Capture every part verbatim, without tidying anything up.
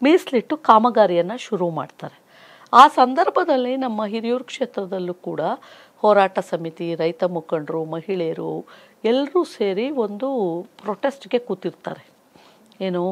ಮೀಸಲಿಟ್ಟು ಕಾಮಗಾರಿಯನ್ನು ಶುರು ಮಾಡ್ತಾರೆ. ಆ ಸಂದರ್ಭದಲ್ಲಿ ನಮ್ಮ ಹಿರಿಯೂರು ಕ್ಷೇತ್ರದಲ್ಲೂ ಕೂಡ ಹೋರಾಟ ಸಮಿತಿ, ರೈತ ಮುಖಂಡರು, ಮಹಿಳೆಯರು ಎಲ್ಲರೂ ಸೇರಿ ಒಂದು ಪ್ರೊಟೆಸ್ಟ್ಗೆ ಕೂತಿರ್ತಾರೆ. ಏನು,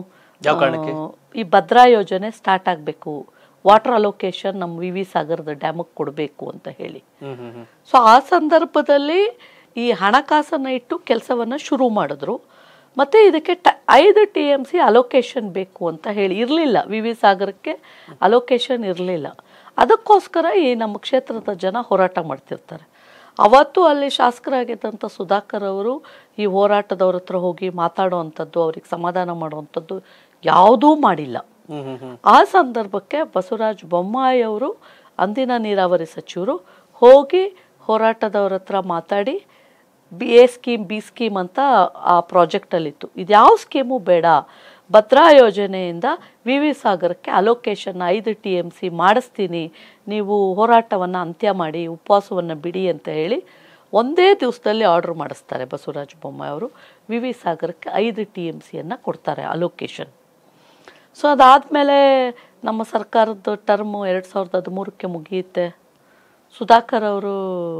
ಈ ಭದ್ರಾ ಯೋಜನೆ ಸ್ಟಾರ್ಟ್ ಆಗಬೇಕು, ವಾಟರ್ ಅಲೋಕೇಶನ್ ನಮ್ಮ ವಿ ವಿ ಸಾಗರದ ಡ್ಯಾಮಿಗೆ ಕೊಡಬೇಕು ಅಂತ ಹೇಳಿ. ಸೊ ಆ ಸಂದರ್ಭದಲ್ಲಿ ಈ ಹಣಕಾಸನ್ನು ಇಟ್ಟು ಕೆಲಸವನ್ನು ಶುರು ಮಾಡಿದ್ರು. ಮತ್ತು ಇದಕ್ಕೆ ಟ ಐದು ಟಿ ಎಮ್ ಸಿ ಅಲೋಕೇಶನ್ ಬೇಕು ಅಂತ ಹೇಳಿ ಇರಲಿಲ್ಲ, ವಿ ವಿ ಸಾಗರಕ್ಕೆ ಅಲೋಕೇಶನ್ ಇರಲಿಲ್ಲ. ಅದಕ್ಕೋಸ್ಕರ ಈ ನಮ್ಮ ಕ್ಷೇತ್ರದ ಜನ ಹೋರಾಟ ಮಾಡ್ತಿರ್ತಾರೆ. ಅವತ್ತು ಅಲ್ಲಿ ಶಾಸಕರಾಗಿದ್ದಂಥ ಸುಧಾಕರ್ ಅವರು ಈ ಹೋರಾಟದವ್ರ ಹತ್ರ ಹೋಗಿ ಮಾತಾಡೋ ಅಂಥದ್ದು, ಅವ್ರಿಗೆ ಸಮಾಧಾನ ಮಾಡುವಂಥದ್ದು ಯಾವುದೂ ಮಾಡಿಲ್ಲ. ಆ ಸಂದರ್ಭಕ್ಕೆ ಬಸವರಾಜ ಬೊಮ್ಮಾಯಿ ಅವರು, ಅಂದಿನ ನೀರಾವರಿ ಸಚಿವರು, ಹೋಗಿ ಹೋರಾಟದವ್ರ ಹತ್ರ ಮಾತಾಡಿ B A scheme B scheme ಅಂತ ಆ ಪ್ರಾಜೆಕ್ಟಲ್ಲಿತ್ತು, ಇದ್ಯಾವ ಸ್ಕೀಮು ಬೇಡ, ಭದ್ರಾ ಯೋಜನೆಯಿಂದ ವಿ ವಿ ಸಾಗರಕ್ಕೆ ಅಲೋಕೇಶನ್ ಐದು ಟಿ ಎಮ್ ಸಿ ಮಾಡಿಸ್ತೀನಿ, ನೀವು ಹೋರಾಟವನ್ನು ಅಂತ್ಯ ಮಾಡಿ, ಉಪವಾಸವನ್ನು ಬಿಡಿ ಅಂತ ಹೇಳಿ ಒಂದೇ ದಿವಸದಲ್ಲಿ ಆರ್ಡ್ರ್ ಮಾಡಿಸ್ತಾರೆ ಬಸವರಾಜ ಬೊಮ್ಮಾಯಿ ಅವರು. ವಿ ವಿ ಸಾಗರಕ್ಕೆ ಐದು ಟಿ ಎಮ್ ಸಿಯನ್ನು ಕೊಡ್ತಾರೆ ಅಲೋಕೇಶನ್. ಸೊ ಅದಾದಮೇಲೆ ನಮ್ಮ ಸರ್ಕಾರದ ಟರ್ಮು ಎರಡು ಸಾವಿರದ ಹದಿಮೂರಕ್ಕೆ ಮುಗಿಯುತ್ತೆ. ಸುಧಾಕರ್ ಅವರು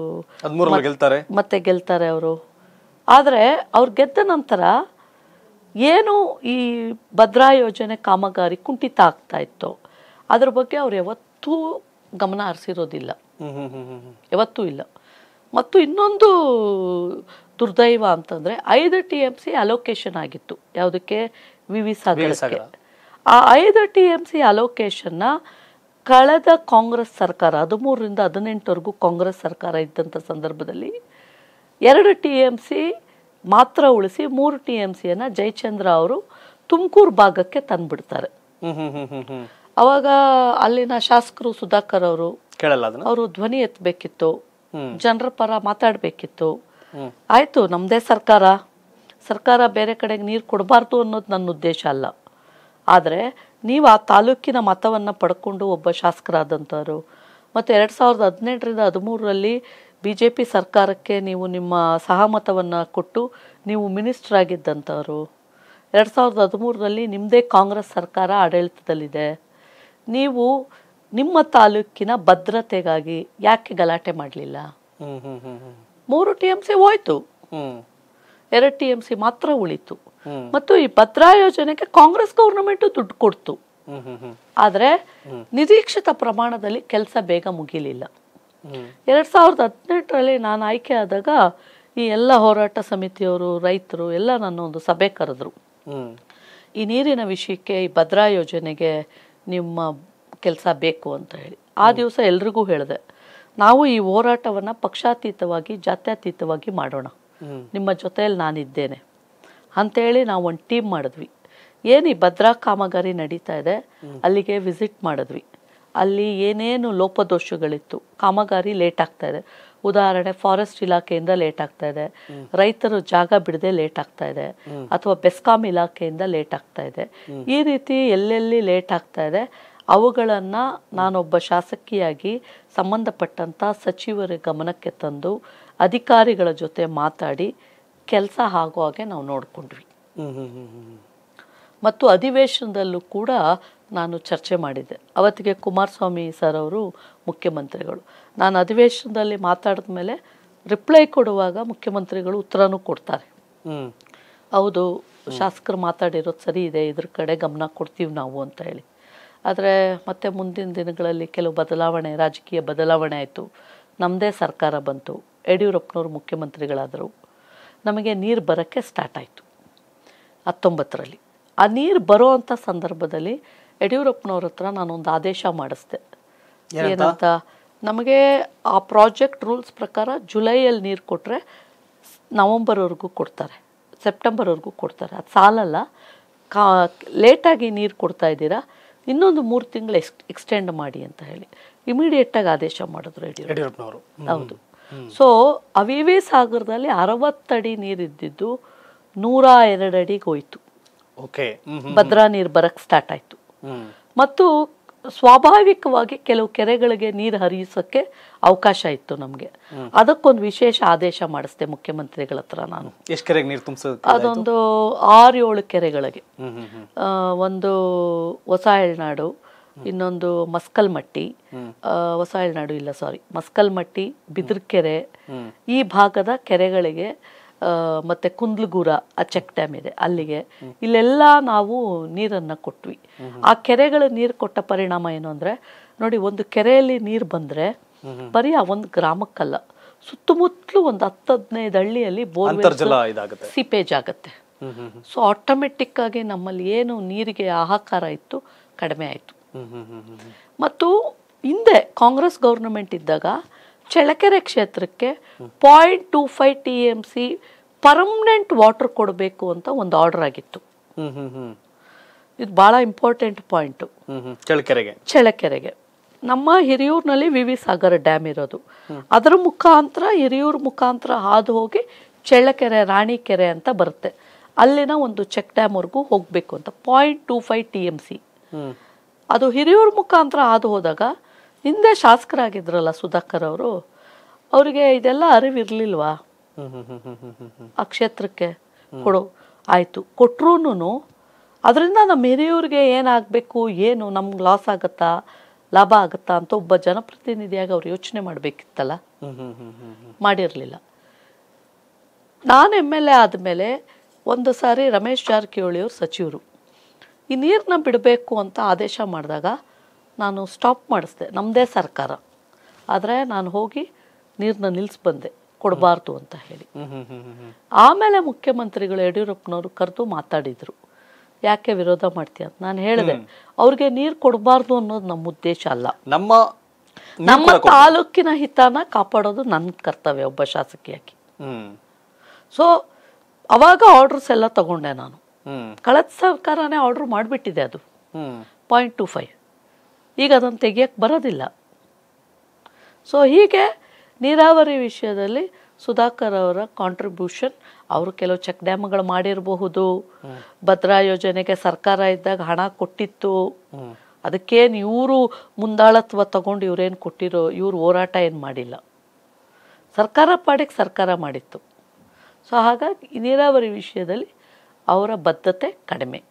ಮತ್ತೆ ಗೆಲ್ತಾರೆ ಅವರು. ಆದರೆ ಅವ್ರು ಗೆದ್ದ ನಂತರ ಏನು ಈ ಭದ್ರಾ ಯೋಜನೆ ಕಾಮಗಾರಿ ಕುಂಠಿತ ಆಗ್ತಾ ಇತ್ತು, ಅದ್ರ ಬಗ್ಗೆ ಅವ್ರು ಯಾವತ್ತೂ ಗಮನ ಹರಿಸಿರೋದಿಲ್ಲ, ಯಾವತ್ತೂ ಇಲ್ಲ. ಮತ್ತು ಇನ್ನೊಂದು ದುರ್ದೈವ ಅಂತಂದರೆ ಐದು ಟಿ ಎಮ್ ಸಿ ಅಲೋಕೇಶನ್ ಆಗಿತ್ತು, ಯಾವುದಕ್ಕೆ, ವಿ ವಿ ಸಾಗರಕ್ಕೆ. ಆ ಐದು ಟಿ ಎಮ್ ಸಿ ಅಲೋಕೇಶನ್ನ ಕಳೆದ ಕಾಂಗ್ರೆಸ್ ಸರ್ಕಾರ ಹದಿಮೂರರಿಂದ ಹದಿನೆಂಟವರೆಗೂ ಕಾಂಗ್ರೆಸ್ ಸರ್ಕಾರ ಇದ್ದಂಥ ಸಂದರ್ಭದಲ್ಲಿ ಎರಡು ಟಿ ಎಮ್ ಸಿ ಮಾತ್ರ ಉಳಿಸಿ ಮೂರು ಟಿ ಎಮ್ ಸಿಯನ್ನು ಜಯಚಂದ್ರ ಅವರು ತುಮಕೂರು ಭಾಗಕ್ಕೆ ತಂದುಬಿಡ್ತಾರೆ. ಅವಾಗ ಅಲ್ಲಿನ ಶಾಸಕರು ಸುಧಾಕರ್ ಅವರು ಅವರು ಧ್ವನಿ ಎತ್ತಬೇಕಿತ್ತು, ಜನರ ಪರ ಮಾತಾಡಬೇಕಿತ್ತು. ಆಯಿತು, ನಮ್ಮದೇ ಸರ್ಕಾರ, ಸರ್ಕಾರ ಬೇರೆ ಕಡೆಗೆ ನೀರು ಕೊಡಬಾರ್ದು ಅನ್ನೋದು ನನ್ನ ಉದ್ದೇಶ ಅಲ್ಲ. ಆದರೆ ನೀವು ಆ ತಾಲೂಕಿನ ಮತವನ್ನು ಪಡ್ಕೊಂಡು ಒಬ್ಬ ಶಾಸಕರಾದಂಥವ್ರು, ಮತ್ತು ಎರಡು ಸಾವಿರದ ಹದಿನೆಂಟರಿಂದ ಹದಿಮೂರರಲ್ಲಿ ಬಿ ಜೆ ಪಿ ಸರ್ಕಾರಕ್ಕೆ ನೀವು ನಿಮ್ಮ ಸಹಮತವನ್ನು ಕೊಟ್ಟು ನೀವು ಮಿನಿಸ್ಟರ್ ಆಗಿದ್ದಂಥವ್ರು, ಎರಡು ಸಾವಿರದ ಹದಿಮೂರರಲ್ಲಿ ನಿಮ್ಮದೇ ಕಾಂಗ್ರೆಸ್ ಸರ್ಕಾರ ಆಡಳಿತದಲ್ಲಿದೆ, ನೀವು ನಿಮ್ಮ ತಾಲೂಕಿನ ಭದ್ರತೆಗಾಗಿ ಯಾಕೆ ಗಲಾಟೆ ಮಾಡಲಿಲ್ಲ? ಮೂರು ಟಿ ಎಮ್ ಸಿ ಹೋಯ್ತು, ಎರಡು ಟಿ ಎಮ್ ಸಿ ಮಾತ್ರ ಉಳಿತು. ಮತ್ತು ಈ ಭದ್ರಾ ಯೋಜನೆಗೆ ಕಾಂಗ್ರೆಸ್ ಗೌರ್ಮೆಂಟ್ ದುಡ್ಡು ಕೊಡ್ತು, ಆದರೆ ನಿರೀಕ್ಷಿತ ಪ್ರಮಾಣದಲ್ಲಿ ಕೆಲಸ ಬೇಗ ಮುಗಿಲಿಲ್ಲ. ಎರಡ್ ಸಾವಿರದ ಹದಿನೆಂಟರಲ್ಲಿ ನಾನು ಆಯ್ಕೆ ಆದಾಗ ಈ ಎಲ್ಲ ಹೋರಾಟ ಸಮಿತಿಯವರು, ರೈತರು ಎಲ್ಲ ನನ್ನ ಒಂದು ಸಭೆ ಕರೆದ್ರು. ಈ ನೀರಿನ ವಿಷಯಕ್ಕೆ, ಈ ಭದ್ರಾ ಯೋಜನೆಗೆ ನಿಮ್ಮ ಕೆಲಸ ಬೇಕು ಅಂತ ಹೇಳಿ. ಆ ದಿವಸ ಎಲ್ರಿಗೂ ಹೇಳಿದೆ, ನಾವು ಈ ಹೋರಾಟವನ್ನು ಪಕ್ಷಾತೀತವಾಗಿ, ಜಾತ್ಯತೀತವಾಗಿ ಮಾಡೋಣ, ನಿಮ್ಮ ಜೊತೆಯಲ್ಲಿ ನಾನಿದ್ದೇನೆ ಅಂಥೇಳಿ ನಾವು ಒಂದು ಟೀಮ್ ಮಾಡಿದ್ವಿ. ಏನು ಈ ಭದ್ರಾ ಕಾಮಗಾರಿ ನಡೀತಾ ಇದೆ ಅಲ್ಲಿಗೆ ವಿಸಿಟ್ ಮಾಡಿದ್ವಿ. ಅಲ್ಲಿ ಏನೇನು ಲೋಪದೋಷಗಳಿತ್ತು, ಕಾಮಗಾರಿ ಲೇಟ್ ಆಗ್ತಾ ಇದೆ, ಉದಾಹರಣೆ ಫಾರೆಸ್ಟ್ ಇಲಾಖೆಯಿಂದ ಲೇಟ್ ಆಗ್ತಾ ಇದೆ, ರೈತರು ಜಾಗ ಬಿಡದೆ ಲೇಟ್ ಆಗ್ತಾ ಇದೆ, ಅಥವಾ ಬೆಸ್ಕಾಂ ಇಲಾಖೆಯಿಂದ ಲೇಟ್ ಆಗ್ತಾ ಇದೆ, ಈ ರೀತಿ ಎಲ್ಲೆಲ್ಲಿ ಲೇಟ್ ಆಗ್ತಾ ಇದೆ ಅವುಗಳನ್ನು ನಾನೊಬ್ಬ ಶಾಸಕಿಯಾಗಿ ಸಂಬಂಧಪಟ್ಟಂಥ ಸಚಿವರ ಗಮನಕ್ಕೆ ತಂದು ಅಧಿಕಾರಿಗಳ ಜೊತೆ ಮಾತಾಡಿ ಕೆಲಸ ಆಗೋ ಹಾಗೆ ನಾವು ನೋಡಿಕೊಂಡ್ವಿ. ಮತ್ತು ಅಧಿವೇಶನದಲ್ಲೂ ಕೂಡ ನಾನು ಚರ್ಚೆ ಮಾಡಿದ್ದೆ. ಅವತ್ತಿಗೆ ಕುಮಾರಸ್ವಾಮಿ ಸರ್ ಅವರು ಮುಖ್ಯಮಂತ್ರಿಗಳು. ನಾನು ಅಧಿವೇಶನದಲ್ಲಿ ಮಾತಾಡಿದ ಮೇಲೆ ರಿಪ್ಲೈ ಕೊಡುವಾಗ ಮುಖ್ಯಮಂತ್ರಿಗಳು ಉತ್ತರನೂ ಕೊಡ್ತಾರೆ, ಹೌದು ಶಾಸಕರು ಮಾತಾಡಿರೋದು ಸರಿ ಇದೆ, ಇದ್ರ ಕಡೆ ಗಮನ ಕೊಡ್ತೀವಿ ನಾವು ಅಂತ ಹೇಳಿ. ಆದರೆ ಮತ್ತೆ ಮುಂದಿನ ದಿನಗಳಲ್ಲಿ ಕೆಲವು ಬದಲಾವಣೆ, ರಾಜಕೀಯ ಬದಲಾವಣೆ ಆಯಿತು, ನಮ್ಮದೇ ಸರ್ಕಾರ ಬಂತು, ಯಡಿಯೂರಪ್ಪನವರು ಮುಖ್ಯಮಂತ್ರಿಗಳಾದರು, ನಮಗೆ ನೀರು ಬರೋಕ್ಕೆ ಸ್ಟಾರ್ಟ್ ಆಯಿತು ಹತ್ತೊಂಬತ್ತರಲ್ಲಿ. ಆ ನೀರು ಬರೋ ಅಂಥ ಸಂದರ್ಭದಲ್ಲಿ ಯಡಿಯೂರಪ್ಪನವ್ರ ಹತ್ರ ನಾನೊಂದು ಆದೇಶ ಮಾಡಿಸ್ದೆ. ಏನಂತ, ನಮಗೆ ಆ ಪ್ರಾಜೆಕ್ಟ್ ರೂಲ್ಸ್ ಪ್ರಕಾರ ಜುಲೈಯಲ್ಲಿ ನೀರು ಕೊಟ್ಟರೆ ನವಂಬರ್ವರೆಗೂ ಕೊಡ್ತಾರೆ, ಸೆಪ್ಟೆಂಬರ್ವರೆಗೂ ಕೊಡ್ತಾರೆ, ಅದು ಸಾಲಲ್ಲ, ಕಾ ಲೇಟಾಗಿ ನೀರು ಕೊಡ್ತಾ ಇದ್ದೀರಾ, ಇನ್ನೊಂದು ಮೂರು ತಿಂಗಳು ಎಕ್ಸ್ ಎಕ್ಸ್ಟೆಂಡ್ ಮಾಡಿ ಅಂತ ಹೇಳಿ ಇಮಿಡಿಯೇಟಾಗಿ ಆದೇಶ ಮಾಡಿದ್ರು ಯಡಿಯೂರಪ್ಪನವರು. ಹೌದು. ಸೊ ಆ ವಿ ವಿ ಸಾಗರದಲ್ಲಿ ಅರವತ್ತಡಿ ನೀರಿದ್ದಿದ್ದು ನೂರ ಎರಡು ಅಡಿಗೆ ಹೋಯ್ತು. ಭದ್ರಾ ನೀರು ಬರಕ್ಕೆ ಸ್ಟಾರ್ಟ್ ಆಯಿತು. ಮತ್ತು ಸ್ವಾಭಾವಿಕವಾಗಿ ಕೆಲವು ಕೆರೆಗಳಿಗೆ ನೀರು ಹರಿಸೋಕ್ಕೆ ಅವಕಾಶ ಇತ್ತು ನಮಗೆ. ಅದಕ್ಕೊಂದು ವಿಶೇಷ ಆದೇಶ ಮಾಡಿಸ್ದೆ ಮುಖ್ಯಮಂತ್ರಿಗಳ ಹತ್ರ ನಾನು. ಎಷ್ಟು ಕೆರೆಗೆ ನೀರು ತುಂಬಿಸೋದು? ಅದೊಂದು ಆರು ಏಳು ಕೆರೆಗಳಿಗೆ. ಒಂದು ಹೊಸ ಎಳ್ನಾಡು, ಇನ್ನೊಂದು ಮಸ್ಕಲ್ಮಟ್ಟಿ, ಹೊಸ ಎಳ್ನಾಡು ಇಲ್ಲ ಸಾರಿ ಮಸ್ಕಲ್ಮಟ್ಟಿ, ಬಿದಿರ್ಕೆರೆ, ಈ ಭಾಗದ ಕೆರೆಗಳಿಗೆ, ಮತ್ತೆ ಕುಂದ್ಲಗೂರ ಆ ಚೆಕ್ ಡ್ಯಾಮ್ ಇದೆ ಅಲ್ಲಿಗೆ, ಇಲ್ಲೆಲ್ಲ ನಾವು ನೀರನ್ನು ಕೊಟ್ವಿ. ಆ ಕೆರೆಗಳ ನೀರು ಕೊಟ್ಟ ಪರಿಣಾಮ ಏನು ಅಂದರೆ ನೋಡಿ, ಒಂದು ಕೆರೆಯಲ್ಲಿ ನೀರು ಬಂದರೆ ಬರೀ ಆ ಒಂದು ಗ್ರಾಮಕ್ಕಲ್ಲ, ಸುತ್ತಮುತ್ತಲೂ ಒಂದು ಹತ್ತು ಹದಿನೈದು ಹಳ್ಳಿಯಲ್ಲಿ ಬೋರ್ವೆಲ್ ಸೀಪೇಜ್ ಆಗುತ್ತೆ. ಸೊ ಆಟೋಮೆಟಿಕ್ ಆಗಿ ನಮ್ಮಲ್ಲಿ ಏನು ನೀರಿಗೆ ಹಾಹಾಕಾರ ಇತ್ತು ಕಡಿಮೆ ಆಯಿತು. ಮತ್ತು ಹಿಂದೆ ಕಾಂಗ್ರೆಸ್ ಗೌರ್ನಮೆಂಟ್ ಇದ್ದಾಗ ಚಳ್ಳಕೆರೆ ಕ್ಷೇತ್ರಕ್ಕೆ point two five T M C permanent water ಕೊಡಬೇಕು ಅಂತ ಒಂದು ಆರ್ಡರ್ ಆಗಿತ್ತು. ಇದು ಬಹಳ ಇಂಪಾರ್ಟೆಂಟ್ ಪಾಯಿಂಟು. ಚಳ್ಳಕೆರೆಗೆ ಚಳ್ಳಕೆರೆಗೆ ನಮ್ಮ ಹಿರಿಯೂರಿನಲ್ಲಿ ವಿ ವಿ ಸಾಗರ ಡ್ಯಾಮ್ ಇರೋದು, ಅದರ ಮುಖಾಂತರ ಹಿರಿಯೂರು ಮುಖಾಂತರ ಹಾದು ಹೋಗಿ ಚಳ್ಳಕೆರೆ ರಾಣಿಕೆರೆ ಅಂತ ಬರುತ್ತೆ, ಅಲ್ಲಿನ ಒಂದು ಚೆಕ್ ಡ್ಯಾಮ್ವರೆಗೂ ಹೋಗಬೇಕು ಅಂತ point two five T M C. ಅದು ಹಿರಿಯೂರು ಮುಖಾಂತರ ಹಾದು ಹೋದಾಗ ಹಿಂದೆ ಶಾಸಕರಾಗಿದ್ರಲ್ಲ ಸುಧಾಕರ್ ಅವರು, ಅವರಿಗೆ ಇದೆಲ್ಲ ಅರಿವಿರ್ಲಿಲ್ವಾ ಆ ಕ್ಷೇತ್ರಕ್ಕೆ ಕೊಡು ಆಯಿತು ಕೊಟ್ರೂ ಅದರಿಂದ ನಮ್ಮ ಹಿರಿಯೂರಿಗೆ ಏನಾಗಬೇಕು, ಏನು ನಮ್ಗೆ ಲಾಸ್ ಆಗುತ್ತಾ ಲಾಭ ಆಗುತ್ತಾ ಅಂತ ಒಬ್ಬ ಜನಪ್ರತಿನಿಧಿಯಾಗಿ ಅವ್ರು ಯೋಚನೆ ಮಾಡಬೇಕಿತ್ತಲ್ಲ, ಮಾಡಿರಲಿಲ್ಲ. ನಾನು ಎಮ್ ಎಲ್ ಎ ಆದಮೇಲೆ ಒಂದು ಸಾರಿ ರಮೇಶ್ ಜಾರಕಿಹೊಳಿಯವರು ಸಚಿವರು ಈ ನೀರನ್ನ ಬಿಡಬೇಕು ಅಂತ ಆದೇಶ ಮಾಡಿದಾಗ ನಾನು ಸ್ಟಾಪ್ ಮಾಡಿಸ್ದೆ, ನಮ್ಮದೇ ಸರ್ಕಾರ ಆದರೆ ನಾನು ಹೋಗಿ ನೀರನ್ನ ನಿಲ್ಲಿಸಿ ಬಂದೆ, ಕೊಡಬಾರ್ದು ಅಂತ ಹೇಳಿ. ಆಮೇಲೆ ಮುಖ್ಯಮಂತ್ರಿಗಳು ಯಡಿಯೂರಪ್ಪನವರು ಕರೆದು ಮಾತಾಡಿದರು, ಯಾಕೆ ವಿರೋಧ ಮಾಡ್ತೀಯ ಅಂತ. ನಾನು ಹೇಳಿದೆ, ಅವ್ರಿಗೆ ನೀರು ಕೊಡಬಾರ್ದು ಅನ್ನೋದು ನಮ್ಮ ಉದ್ದೇಶ ಅಲ್ಲ, ನಮ್ಮ ನಮ್ಮ ತಾಲೂಕಿನ ಹಿತನ ಕಾಪಾಡೋದು ನನ್ನ ಕರ್ತವ್ಯ ಒಬ್ಬ ಶಾಸಕಿಯಾಗಿ. ಸೊ ಅವಾಗ ಆರ್ಡರ್ಸ್ ಎಲ್ಲ ತಗೊಂಡೆ ನಾನು. ಕಳೆದ ಸರ್ಕಾರನೇ ಆರ್ಡರ್ ಮಾಡಿಬಿಟ್ಟಿದೆ ಅದು ಪಾಯಿಂಟ್ ಟು ಫೈವ್, ಈಗ ಅದನ್ನು ತೆಗಿಯಕ್ಕೆ ಬರೋದಿಲ್ಲ. ಸೊ ಹೀಗೆ ನೀರಾವರಿ ವಿಷಯದಲ್ಲಿ ಸುಧಾಕರ್ ಅವರ ಕಾಂಟ್ರಿಬ್ಯೂಷನ್, ಅವರು ಕೆಲವು ಚೆಕ್ ಡ್ಯಾಮ್ಗಳು ಮಾಡಿರಬಹುದು, ಭದ್ರಾ ಯೋಜನೆಗೆ ಸರ್ಕಾರ ಇದ್ದಾಗ ಹಣ ಕೊಟ್ಟಿತ್ತು, ಅದಕ್ಕೇನು ಇವರು ಮುಂದಾಳತ್ವ ತಗೊಂಡು ಇವ್ರೇನು ಕೊಟ್ಟಿರೋ, ಇವ್ರು ಹೋರಾಟ ಏನು ಮಾಡಿಲ್ಲ, ಸರ್ಕಾರ ಪಾಡಿಗೆ ಸರ್ಕಾರ ಮಾಡಿತ್ತು. ಸೊ ಹಾಗಾಗಿ ನೀರಾವರಿ ವಿಷಯದಲ್ಲಿ ಅವರ ಬದ್ಧತೆ ಕಡಿಮೆ.